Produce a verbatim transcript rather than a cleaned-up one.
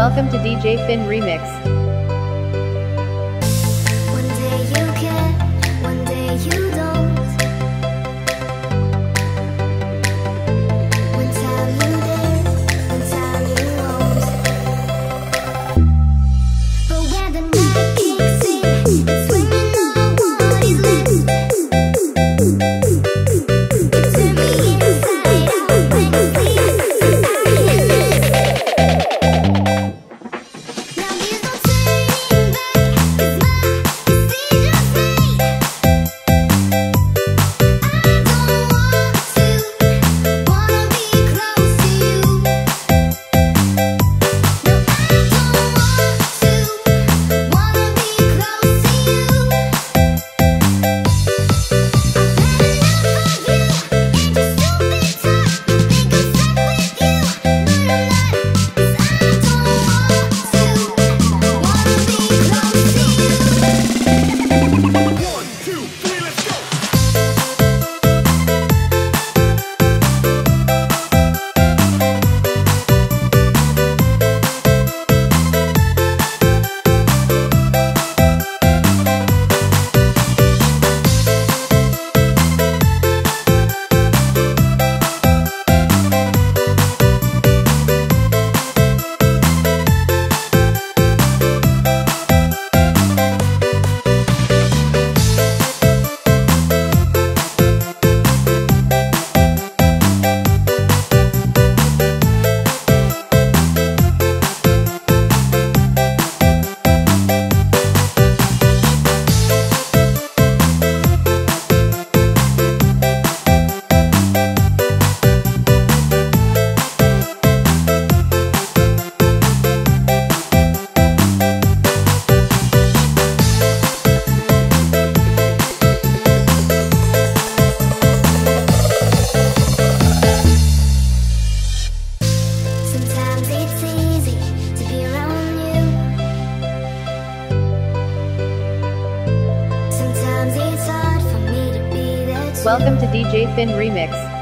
Welcome to D J Finn Remix. One day you care, one day you don't. One time you dare, one time you won't. But when the night kicks in, it's when you know what is left. You turn me inside out when you feel Welcome to D J Finn Remix.